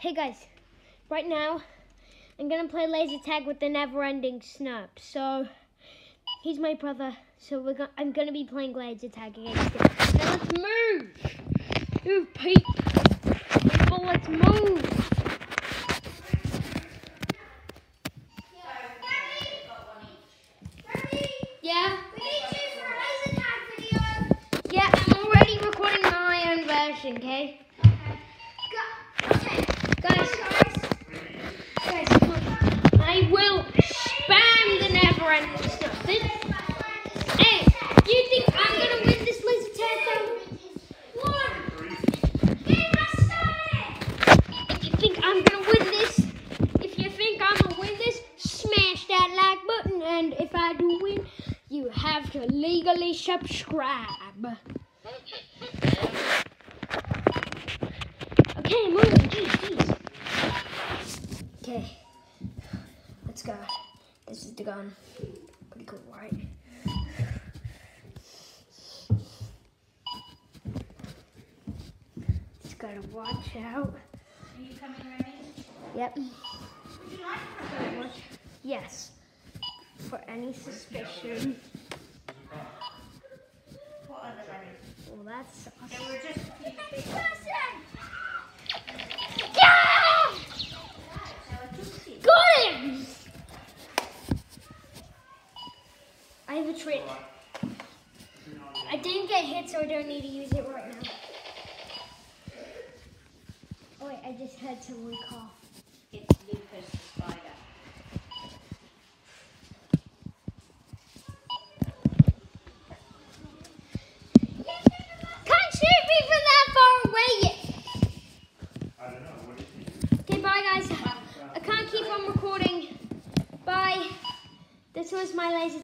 Hey guys, right now I'm gonna play laser tag with the never-ending snub. So he's my brother, so I'm gonna be playing laser tag against him. Now let's move. Move, people. Let's move. Yeah. We need you for a laser tag video. Yeah, I'm already recording my own version. Okay. Okay. Guys, come on. I will spam the never-ending stuff. Hey, you think I'm gonna win this laser tag though? If you think I'm gonna win this, smash that like button, and if I do win, you have to legally subscribe. Okay, moving. Jeez. Okay, let's go. This is the gun. Pretty cool, right? Just gotta watch out. Are you coming, Remy? Yep. Would you like to? Yes. For any suspicion. What other Remy? Well, that's awesome. There were just a few big Got him! I have a trick. I didn't get hit, so I don't need to use it right now. Oh wait, I just heard someone cough. It's Lucas the spider. Can't shoot me from that far away yet. I don't know. What do you think? Okay, bye guys. I can't keep on recording. Bye. This was my laser